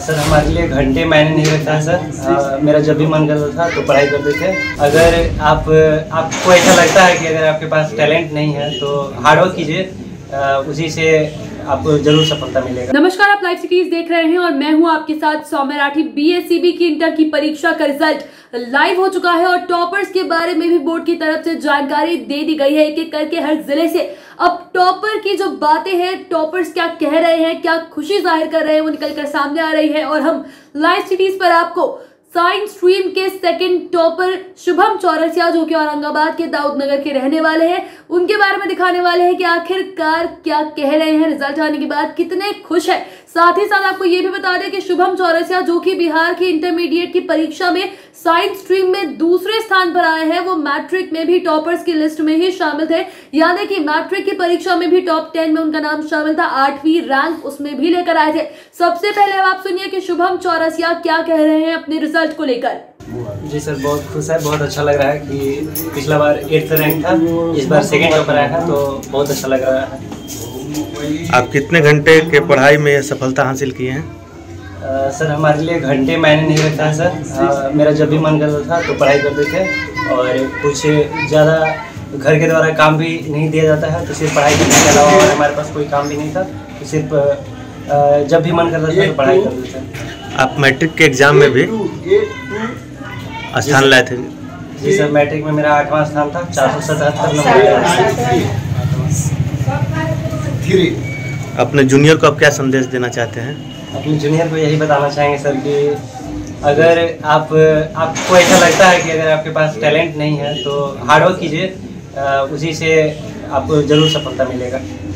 Sir हमारे लिए घंटे मायने नहीं रखता है सर। मेरा जब भी मन करता था तो पढ़ाई करते थे। अगर आपको ऐसा लगता है कि अगर आपके पास टैलेंट नहीं है तो हार्डवर्क कीजिए, उसी से आपको जरूर सफलता मिलेगा। नमस्कार, आप लाइव सिटीज देख रहे हैं और मैं हूं आपके साथ सौम्या राठी। बीएससीबी की इंटर की परीक्षा का रिजल्ट लाइव हो चुका है और टॉपर्स के बारे में भी बोर्ड की तरफ से जानकारी दे दी गई है। एक एक करके हर जिले से अब टॉपर की जो बातें हैं, टॉपर्स क्या कह रहे हैं, क्या खुशी जाहिर कर रहे हैं, वो निकलकर सामने आ रही है। और हम लाइव सिटीज पर आपको साइंस स्ट्रीम के सेकंड टॉपर शुभम चौरसिया, जो कि औरंगाबाद के दाऊदनगर के रहने वाले हैं, उनके बारे में दिखाने वाले हैं कि आखिरकार क्या कह रहे हैं, रिजल्ट आने के बाद कितने खुश है। साथ ही साथ आपको ये भी बता दें कि शुभम चौरसिया, जो कि बिहार की इंटरमीडिएट की परीक्षा में साइंस स्ट्रीम में दूसरे स्थान पर आए हैं, वो मैट्रिक में भी टॉपर्स की लिस्ट में ही शामिल थे। यानी कि मैट्रिक की परीक्षा में भी टॉप 10 में उनका नाम शामिल था, 8वीं रैंक उसमें भी लेकर आए थे। सबसे पहले अब आप सुनिए कि शुभम चौरसिया क्या कह रहे हैं अपने रिजल्ट को लेकर। जी सर, बहुत खुश है, बहुत अच्छा लग रहा है कि पिछला बार 8th रैंक था, इस बार सेकंड टॉपर आया है, तो बहुत अच्छा लग रहा है। आप कितने घंटे के पढ़ाई में यह सफलता हासिल किए हैं? सर हमारे लिए घंटे मायने नहीं रखता है सर। मेरा जब भी मन करता था तो पढ़ाई करते थे और कुछ ज़्यादा घर के द्वारा काम भी नहीं दिया जाता है, तो सिर्फ पढ़ाई करने के अलावा और हमारे पास कोई काम भी नहीं था, तो सिर्फ जब भी मन करता था तो पढ़ाई करते थे। आप मैट्रिक के एग्ज़ाम में भी स्थान लाए थे? जी सर, मैट्रिक में मेरा 8वां स्थान था, 477 नंबर। अपने जूनियर को आप क्या संदेश देना चाहते हैं? अपने जूनियर को यही बताना चाहेंगे सर कि अगर आपको ऐसा लगता है कि अगर आपके पास टैलेंट नहीं है तो हार्डवर्क कीजिए, उसी से आपको जरूर सफलता मिलेगा।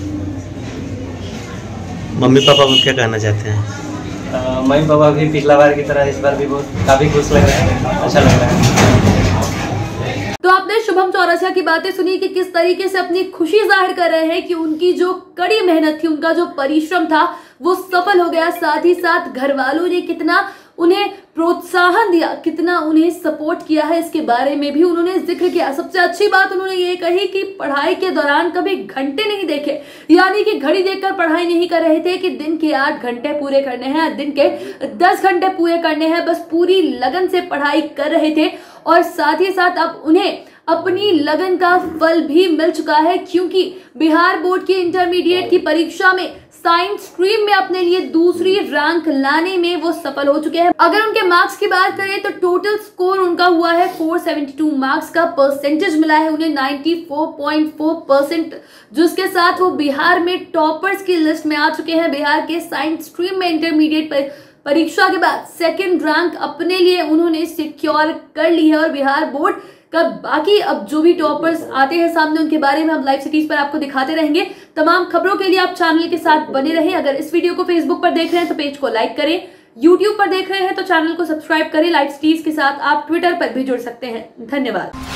मम्मी पापा को क्या कहना चाहते हैं? मम्मी पापा भी पिछला बार की तरह इस बार भी काफ़ी खुश लग रहे हैं, अच्छा लग रहा है। तो आपने शुभम चौरसिया की बातें सुनी कि किस तरीके से अपनी खुशी जाहिर कर रहे हैं कि उनकी जो कड़ी मेहनत थी, उनका जो परिश्रम था, वो सफल हो गया। साथ ही साथ घर वालों ने कितना उन्हें प्रोत्साहन दिया, कितना उन्हें सपोर्ट किया है, इसके बारे में भी उन्होंने जिक्र किया। सबसे अच्छी बात उन्होंने ये कही कि पढ़ाई के दौरान कभी घंटे नहीं देखे, यानी कि घड़ी देखकर पढ़ाई नहीं कर रहे थे कि दिन के 8 घंटे पूरे करने हैं, दिन के 10 घंटे पूरे करने हैं, बस पूरी लगन से पढ़ाई कर रहे थे। और साथ ही साथ अब उन्हें अपनी लगन का फल भी मिल चुका है, क्योंकि बिहार बोर्ड की इंटरमीडिएट की परीक्षा में साइंस स्ट्रीम में अपने लिए दूसरी रैंक लाने में वो सफल हो चुके हैं। अगर उनके मार्क्स की बात करें तो टोटल स्कोर उनका हुआ है 472 मार्क्स का, परसेंटेज मिला है उन्हें 94.4%, जिसके साथ वो बिहार में टॉपर्स की लिस्ट में आ चुके हैं। बिहार के साइंस स्ट्रीम में इंटरमीडिएट परीक्षा के बाद सेकेंड रैंक अपने लिए उन्होंने सिक्योर कर ली है। और बिहार बोर्ड का बाकी अब जो भी टॉपर्स आते हैं सामने, उनके बारे में हम लाइव सिटीज पर आपको दिखाते रहेंगे। तमाम खबरों के लिए आप चैनल के साथ बने रहें। अगर इस वीडियो को फेसबुक पर देख रहे हैं तो पेज को लाइक करें, यूट्यूब पर देख रहे हैं तो चैनल को सब्सक्राइब करें। लाइव सिटीज के साथ आप ट्विटर पर भी जुड़ सकते हैं। धन्यवाद।